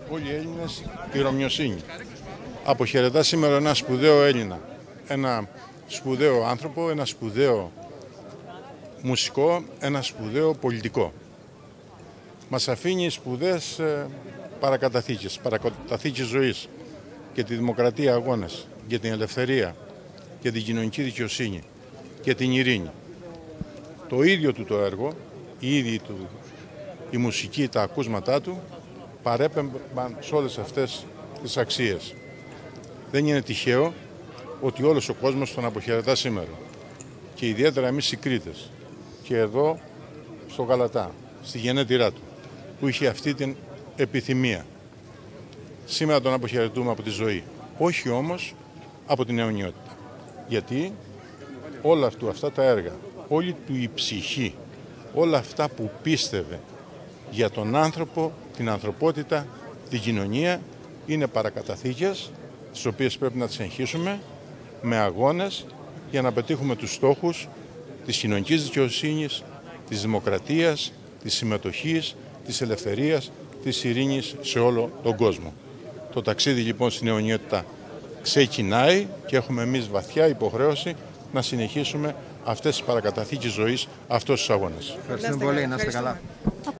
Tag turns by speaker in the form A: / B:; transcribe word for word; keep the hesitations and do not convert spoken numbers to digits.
A: όλοι οι Έλληνες η Ρωμιοσύνη. Αποχαιρετά σήμερα ένα σπουδαίο Έλληνα, ένα σπουδαίο άνθρωπο, ένα σπουδαίο μουσικό, ένα σπουδαίο πολιτικό. Μας αφήνει σπουδές παρακαταθήκες, παρακαταθήκες ζωής και τη δημοκρατία αγώνες, για την ελευθερία, για την κοινωνική δικαιοσύνη και την ειρήνη. Το ίδιο του το έργο, η ίδια του η μουσική, τα ακούσματά του παρέπεμπαν σε όλες αυτές τις αξίες. Δεν είναι τυχαίο ότι όλος ο κόσμος τον αποχαιρετά σήμερα και ιδιαίτερα εμείς οι Κρήτες και εδώ στο Γαλατά, στη γενέτειρά του, που είχε αυτή την επιθυμία. Σήμερα τον αποχαιρετούμε από τη ζωή, όχι όμως από την αιωνιότητα. Γιατί όλα αυτού, αυτά τα έργα, όλη του η ψυχή, όλα αυτά που πίστευε για τον άνθρωπο, την ανθρωπότητα, την κοινωνία, είναι παρακαταθήκες, τις οποίες πρέπει να τις εγχύσουμε με αγώνες για να πετύχουμε τους στόχους της κοινωνικής δικαιοσύνης, της δημοκρατίας, της συμμετοχής, της ελευθερίας, της ειρήνης σε όλο τον κόσμο. Το ταξίδι λοιπόν στην αιωνιότητα ξεκινάει και έχουμε εμείς βαθιά υποχρέωση να συνεχίσουμε αυτές τις παρακαταθήκες ζωής, αυτούς τους αγώνες.
B: Ευχαριστούμε πολύ, να είστε καλά.